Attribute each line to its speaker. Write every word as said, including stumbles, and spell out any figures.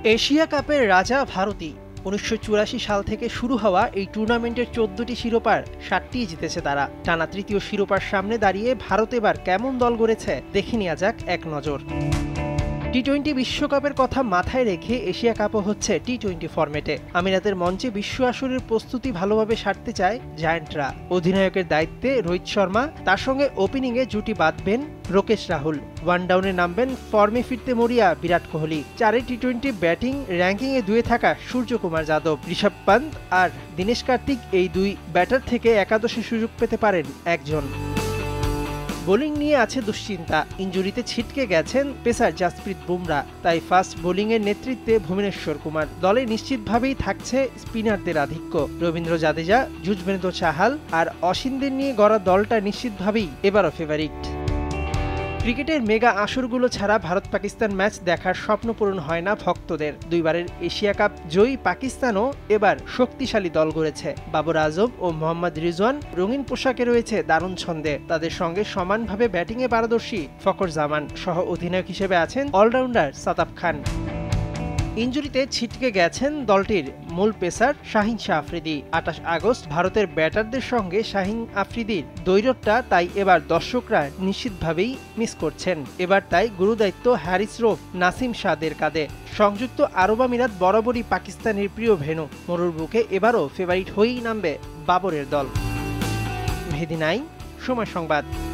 Speaker 1: Asia কাপের রাজা ভারতই। উনিশশো চুরাশি সাল থেকে শুরু হওয়া এই টুর্নামেন্টের চোদ্দটি শিরোপার সাতটি জিতেছে তারা। টানা তৃতীয় শিরোপার সামনে দাঁড়িয়ে ভারত এবার কেমন দল গড়েছে দেখে নেওয়া যাক এক নজর। টি টোয়েন্টি বিশ্বকাপের কথা মাথায় রেখে এশিয়া কাপও হচ্ছে টি টোয়েন্টি ফরম্যাটে। আমিরাতের মঞ্চে বিশ্ব আসরের প্রস্তুতি ভালোভাবে সারতে চায় জায়ান্টরা। অধিনায়কের দায়িত্বে রোহিত শর্মা, তার সঙ্গে ওপেনিংয়ে জুটি বাঁধবেন লোকেশ রাহুল। ওয়ান ডাউনে নামবেন ফর্মে ফিরতে মরিয়া বিরাট কোহলি। চারে টি টোয়েন্টি ব্যাটিং র্যাঙ্কিংয়ে দুয়ে থাকা সূর্যকুমার যাদব, ঋষভ পান্ত আর দীনেশ কার্তিক এই দুই ব্যাটার থেকে একাদশে সুযোগ পেতে পারেন একজন। বোলিং নিয়ে আছে দুশ্চিন্তা। ইনজুরিতে ছিটকে গেছেন পেসার জাসপ্রীত বুমরা, তাই ফাস্ট বোলিংয়ের নেতৃত্বে ভুবনেশ্বর কুমার। দলে নিশ্চিতভাবেই থাকছে স্পিনারদের আধিক্য। রবীন্দ্র জাদেজা, যুজবেন্দ্র চাহাল আর অশ্বিনদের নিয়ে গড়া দলটা নিশ্চিতভাবেই এবারও ফেভারিট। ক্রিকেটের মেগা আসরগুলো ছাড়া ভারত পাকিস্তান ম্যাচ দেখার স্বপ্ন পূরণ হয় না ভক্তদের। দুইবারের এশিয়া কাপ জয়ী পাকিস্তানও এবার শক্তিশালী দল গড়েছে। বাবর আজম ও মোহাম্মদ রিজওয়ান রঙিন পোশাকে রয়েছে দারুণ ছন্দে। তাদের সঙ্গে সমানভাবে ব্যাটিংয়ে পারদর্শী ফখর জামান, সহ অধিনায়ক হিসেবে আছেন অলরাউন্ডার সাতাব খান। ইনজুরিতে ছিটকে গেছেন দলটির মূল পেসার শাহিন শাহ আফ্রিদি। আঠাশ আগস্ট ভারতের ব্যাটারদের সঙ্গে শাহিন আফ্রিদির দ্বৈরথটা তাই এবার দর্শকরা নিশ্চিতভাবেই মিস করছেন। এবার তাই গুরুদায়িত্ব হ্যারিস রোফ, নাসিম শাহদের কাঁধে। সংযুক্ত আরব আমিরাত বরাবরই পাকিস্তানের প্রিয় ভেন্যু। মরুর বুকে এবারও ফেভারিট হয়েই নামবে বাবরের দল। মেহেদী নাইম, সময় সংবাদ।